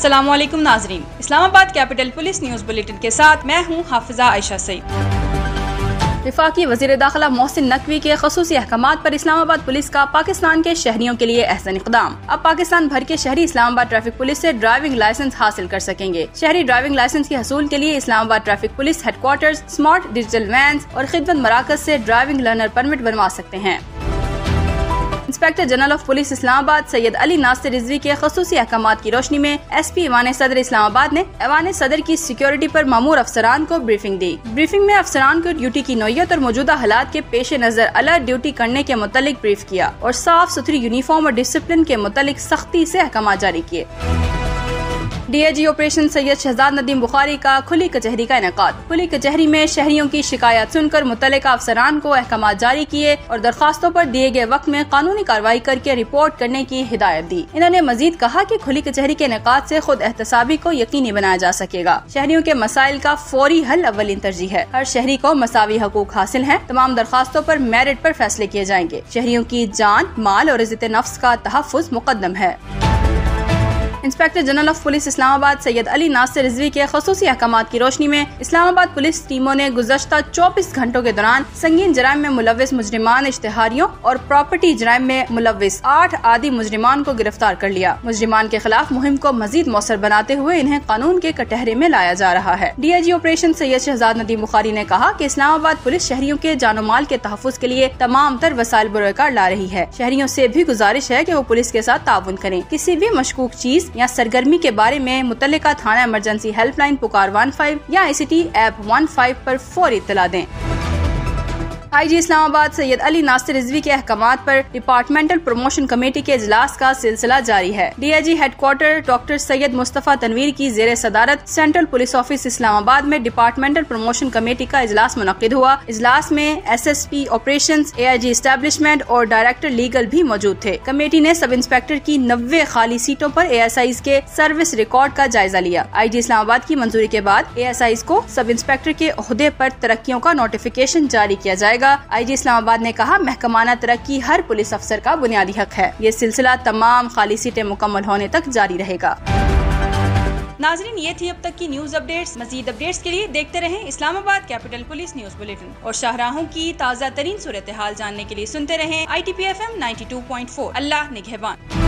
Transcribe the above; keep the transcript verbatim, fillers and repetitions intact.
अस्सलाम वालेकुम नाजरीन, Islamabad capital police news bulletin के साथ मैं हूँ हाफिजा आयशा सईद। वफाकी वज़ीर दाखिला मोहसिन नकवी के खसूसी अहकामात पर इस्लामाबाद पुलिस का पाकिस्तान के शहरियों के लिए अहसन इक़दाम। अब पाकिस्तान भर के शहरी इस्लामाबाद ट्रैफिक पुलिस से ड्राइविंग लाइसेंस हासिल कर सकेंगे। शहरी ड्राइविंग लाइसेंस के हसूल के लिए Islamabad traffic police headquarters smart digital vans और खिदमत मराकज से ड्राइविंग लर्नर परमिट बनवा सकते हैं। Inspector general of police Islamabad Syed Ali Nasir Rizvi के खसूसी अहकामात की रोशनी में एस पी ऐवान सदर इस्लामाबाद ने ऐवान सदर की सिक्योरिटी पर मामूर अफसरान को ब्रीफिंग दी। ब्रीफिंग में अफसरान को ड्यूटी की नौयत और मौजूदा हालात के पेश नजर अलर्ट ड्यूटी करने के मुतालिक ब्रीफ किया और साफ सुथरी यूनिफॉर्म और डिसिप्लिन के मुतालिक सख्ती से अहकामात जारी किए। D I G operation Syed Shahzad Nadeem Bukhari का खुली कचहरी का इनेकाद। खुली कचहरी में शहरियों की शिकायत सुनकर मुतल्लिका अफसरान को अहकामात जारी किए और दरखास्तों पर दिए गए वक्त में कानूनी कार्रवाई करके रिपोर्ट करने की हिदायत दी। इन्होंने मजीद कहा कि खुली कचहरी के इनेकाद से खुद एहतसाबी को यकीनी बनाया जा सकेगा। शहरियों के मसाइल का फौरी हल अव्वलीन तरजीह है। हर शहरी को मसावी हकूक हासिल है। तमाम दरखास्तों पर मेरिट पर फैसले किए जाएंगे। शहरियों की जान, माल और इज्जत नफ्स का तहफ़्फ़ुज़ मुक़द्दम है। Inspector general of police Islamabad Syed Ali Nasir Rizvi के खसूसी अहकामात की रोशनी में इस्लामाबाद पुलिस टीमों ने गुज़श्ता चौबीस घंटों के दौरान संगीन जराइम में मुलव्विस मुजरिमान, इश्तिहारियों और प्रॉपर्टी जराइम में मुलव्विस आठ आदि मुजरिमान को गिरफ्तार कर लिया। मुजरिमान के खिलाफ मुहिम को मजीद मौसर बनाते हुए इन्हें कानून के कटहरे में लाया जा रहा है। D I G operation Syed Shahzad Nadeem Bukhari ने कहा कि इस्लामाबाद पुलिस शहरियों के जानो माल के तहफ़्फ़ुज़ के लिए तमाम तर वसाइल बुरकार ला रही है। शहरियों से भी गुजारिश है कि वो पुलिस के साथ ताउन करें। किसी भी मशकूक चीज या सरगर्मी के बारे में मुतल्लिका थाना emergency helpline Pukar one five या I C T app one five पर फौरी इत्तला दें। आई जी इस्लामाबाद सैयद अली नासिर रिजवी के अहकामात पर डिपार्टमेंटल प्रमोशन कमेटी के इजलास का सिलसिला जारी है। D I G headquarter doctor Syed Mustafa Tanveer की जेर सदारत सेंट्रल पुलिस ऑफिस इस्लामाबाद में डिपार्टमेंटल प्रमोशन कमेटी का इजलास मुनक्किद हुआ। इजलास में S S P operations, A I G establishment और डायरेक्टर लीगल भी मौजूद थे। कमेटी ने सब इंस्पेक्टर की नब्बे खाली सीटों पर ए एस आईज के सर्विस रिकॉर्ड का जायजा लिया। आई जी इस्लामाबाद की मंजूरी के बाद ए एस आईज को सब इंस्पेक्टर के ओहदे पर तरक्कियों का नोटिफिकेशन जारी किया जाएगा। आई जी इस्लामाबाद ने कहा, महकमाना तरक्की हर पुलिस अफसर का बुनियादी हक है। ये सिलसिला तमाम खाली सीटें मुकम्मल होने तक जारी रहेगा। नाजरीन, ये थी अब तक की न्यूज अपडेट्स। मजीद अपडेट्स के लिए देखते रहें Islamabad capital police news bulletin और शाहराहों की ताज़ा तरीन सूरत हाल जानने के लिए सुनते रहें I T P F M ninety two point four. अल्लाह निगहबान।